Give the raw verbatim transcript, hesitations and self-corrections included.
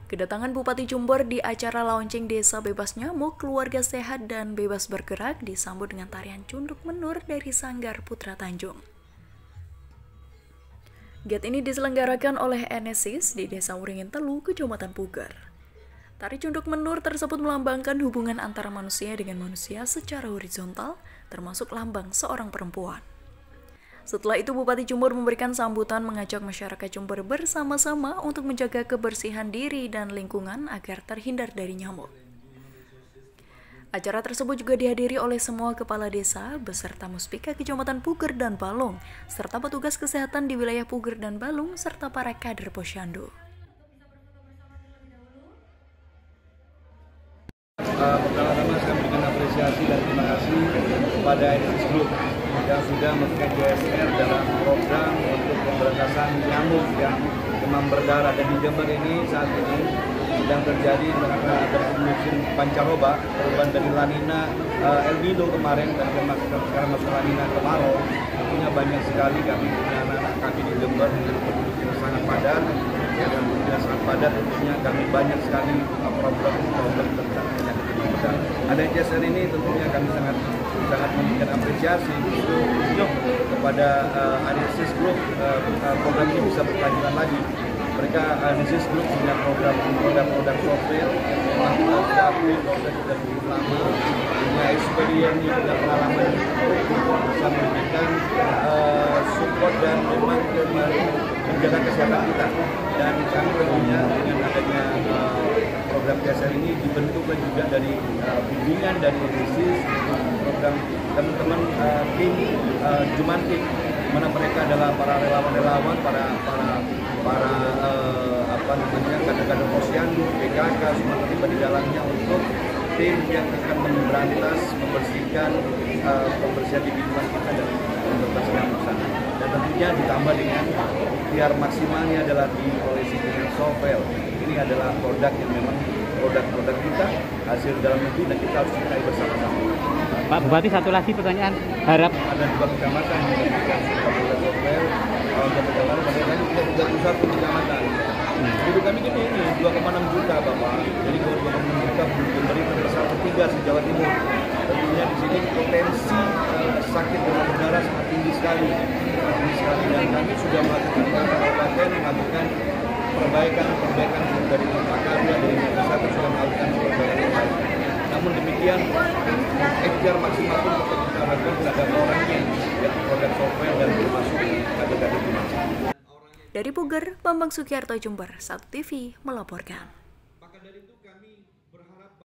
Kedatangan Bupati Jember di acara launching Desa Bebas Nyamuk, Keluarga Sehat dan Bebas Bergerak disambut dengan tarian Cunduk Menur dari Sanggar Putra Tanjung. Giat ini diselenggarakan oleh N S I S di Desa Wuringin Telu, Kecamatan Puger. Tari Cunduk Menur tersebut melambangkan hubungan antara manusia dengan manusia secara horizontal, termasuk lambang seorang perempuan. Setelah itu, Bupati Jember memberikan sambutan mengajak masyarakat Jember bersama-sama untuk menjaga kebersihan diri dan lingkungan agar terhindar dari nyamuk. Acara tersebut juga dihadiri oleh semua kepala desa beserta Muspika Kecamatan Puger dan Balung, serta petugas kesehatan di wilayah Puger dan Balung, serta para kader Posyandu. Uh, pertama-tama saya memberikan apresiasi dan terima kasih kepada N S I S Group yang sudah memberikan G S R dalam program untuk pemberantasan nyamuk yang demam berdarah. Dan di Jember ini saat ini sedang terjadi musim pancaroba, perubahan dari La Nina, uh, El Nino kemarin dan sekarang masuk La Nina kemarau. Tentunya banyak sekali kami punya anak-anak kami di Jember yang sangat padat. Dan yang sangat padat tentunya kami banyak sekali program-program tentang penyakit demam berdarah. Ada G S R ini tentunya kami sangat sangat memberikan apresiasi untuk kepada uh, N S I S Group. Uh, program ini bisa berkelanjutan lagi. Mereka N S I S Group punya program produk-produk software yang memang kita diakui proses sudah cukup lama, punya experience juga pengalaman untuk bisa memberikan uh, support dan memang menjaga kesehatan kita. Dan kami tentunya dengan adanya uh, program G S R ini dibentuklah juga dari uh, bimbingan dari N S I S, program teman-teman uh, tim uh, Jumantik, di mana mereka adalah para relawan-relawan, para para para uh, apa namanya kader-kader Posyandu, P K K, semua terlibat di dalamnya untuk tim yang akan memberantas, membersihkan uh, pembersihan di lingkungan kita dan pembersihan sana. Dan tentunya ditambah dengan biar maksimalnya adalah diolesi dengan software. Ini adalah produk yang memang produk-produk kita hasil dalam negeri dan kita harus cintai bersama-sama. Pak Bupati, satu lagi pertanyaan, harap ada dua kecamatan yang memberikan produk software. Kalau untuk kecamatan, bagaimana kita tiga puluh satu kecamatan. Penduduk kami ini ini dua koma enam juta Bapak. Jadi kalau dua koma enam juta memberi terbesar ketiga di Jawa Timur. Tentunya di sini potensi uh, sakit demam berdarah sangat tinggi sekali. Tinggi sekali dan kami sudah melakukan kabupaten melakukan perbaikan-perbaikan dari Pakarya, dari kesehatan sudah melakukan perbaikan. Namun demikian, ikhtiar maksimal pun tetap kita lakukan terhadap orangnya, yaitu produk software dan termasuk kader-kader dimaksud. Dari Puger, Bambang Sukiarto, Jember, satu T V melaporkan.